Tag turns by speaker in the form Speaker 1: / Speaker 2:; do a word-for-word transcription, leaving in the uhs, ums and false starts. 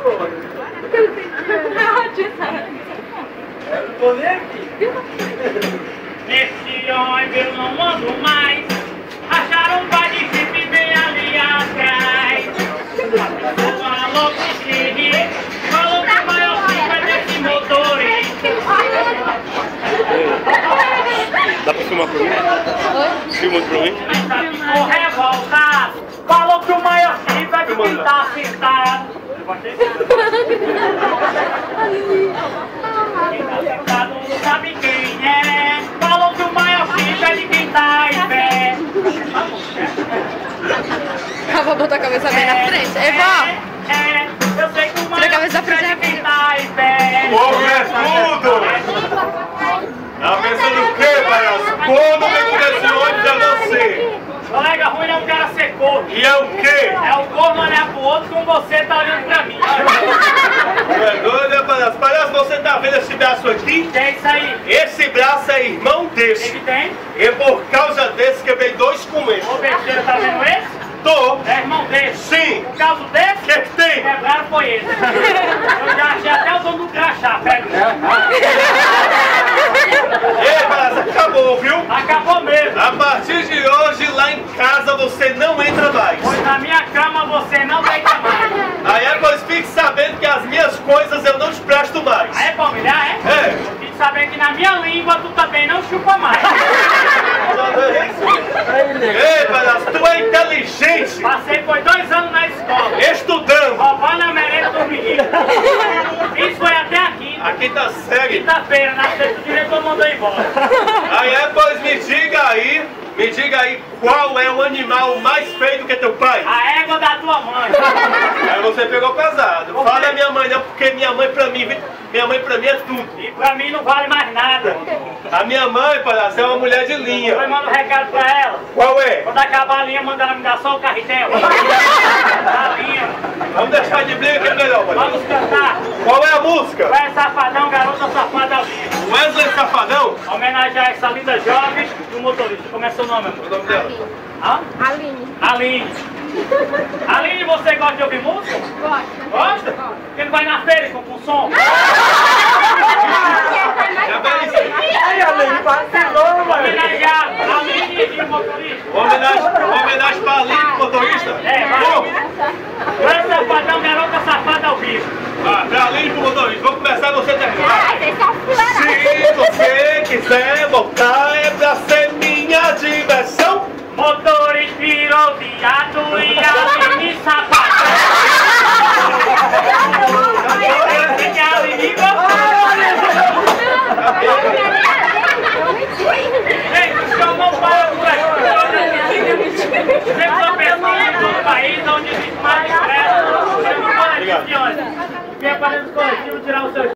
Speaker 1: Eu não tô nem aqui.
Speaker 2: Nesse ônibus eu não ando mais. Acharam um pai de jipe bem ali atrás. A pessoa louca que falou que o maior jipe é desse motorista.
Speaker 3: Dá pra filmar pra mim? Oi? Filma pra mim?
Speaker 2: Ficou revoltado. Falou que o maior jipe é de quem tá sentado. Quem tá sentado não sabe quem é. Falou que o maior jipe é de quem tá em pé.
Speaker 4: Eu vou botar a cabeça bem na frente. Ei, vó!
Speaker 2: É, é, eu sei que o
Speaker 4: Tira a
Speaker 2: maior
Speaker 4: cabeça da
Speaker 2: jipe é
Speaker 4: frente.
Speaker 2: de quem tá em pé.
Speaker 3: Ovo é tudo! Tá pensando o quê, palhaço? Quando eu comer esse ônibus eu não sei.
Speaker 2: Colega ruim é um cara ser corno.
Speaker 3: E é o quê?
Speaker 2: É o corno olhar pro outro como você tá olhando pra mim.
Speaker 3: Tu é doido, é, palhaço? Palhaço, você tá vendo esse braço aqui?
Speaker 2: Que é isso aí?
Speaker 3: Esse braço é irmão desse.
Speaker 2: Ele tem?
Speaker 3: E por causa desse quebrei dois comentes.
Speaker 2: Ô besteira, tá vendo esse?
Speaker 3: Tô.
Speaker 2: É irmão dele.
Speaker 3: Sim.
Speaker 2: Por causa desse?
Speaker 3: O que que tem?
Speaker 2: Quebraram foi esse. Eu já achei até o dono do crachá, pega.
Speaker 3: Ei, palhaço, acabou, viu?
Speaker 2: Acabou mesmo.
Speaker 3: A partir de hoje, lá em casa, você não entra mais.
Speaker 2: Pois na minha cama você não deita mais.
Speaker 3: Aí é, pois fique sabendo que as minhas coisas eu não te presto mais.
Speaker 2: Aí é pra humilhar, é?
Speaker 3: É.
Speaker 2: Fique sabendo que na minha língua tu também não chupa mais.
Speaker 3: Ei, palhaço, tu é inteligente.
Speaker 2: Passei por dois anos na escola.
Speaker 3: Estudando.
Speaker 2: Roubando a merenda dos meninos. Isso foi até a quinta.
Speaker 3: A quinta série.
Speaker 2: Quinta-feira, na sexta, o diretor mandou embora.
Speaker 3: Aí é, pois me diga aí, me diga aí qual é o animal mais feio do que teu pai.
Speaker 2: A égua da tua mãe.
Speaker 3: Aí você pegou pesado. Fala da minha mãe não, porque minha mãe pra mim, minha mãe pra mim é tudo.
Speaker 2: E pra mim não vale mais nada.
Speaker 3: A minha mãe, palhaço, é uma mulher de
Speaker 2: Eu
Speaker 3: linha.
Speaker 2: mando um recado pra ela.
Speaker 3: Qual é?
Speaker 2: Quando acabar a linha, manda ela me dar só o carretel. A linha.
Speaker 3: Vamos deixar de briga que é melhor, palhaço.
Speaker 2: Vamos cantar.
Speaker 3: Qual é a música?
Speaker 2: Vai safadão, garota safada ao vivo.
Speaker 3: Wesley Safadão?
Speaker 2: Homenagear essa linda jovem e o motorista. Como é seu nome, amor?
Speaker 3: O nome dela?
Speaker 2: Hã?
Speaker 4: Aline.
Speaker 2: Aline. Aline, você gosta de ouvir música?
Speaker 4: Gosta.
Speaker 2: Gosta? Porque não vai na feira com, com som?
Speaker 1: Ai, Aline, vacilou, mano.
Speaker 2: Homenagear a Aline e o motorista.
Speaker 3: Homenagem, homenagem pra Aline, motorista?
Speaker 2: É, vai. Vai safadão, garota safada ao vivo.
Speaker 3: Ah, pra Aline pro motorista. Vou começar você terminar.
Speaker 4: Ai, deixa eu furar.
Speaker 3: Se você quiser voltar, é pra ser minha diversão.
Speaker 2: Motorista virou viado e Aline safadão. E a Aline gente, o senhor não para por aqui. Sempre sou pessoa de todo o país, onde existe mais estresse. Você não pode de ônibus. Vem para o coletivo tirar o seu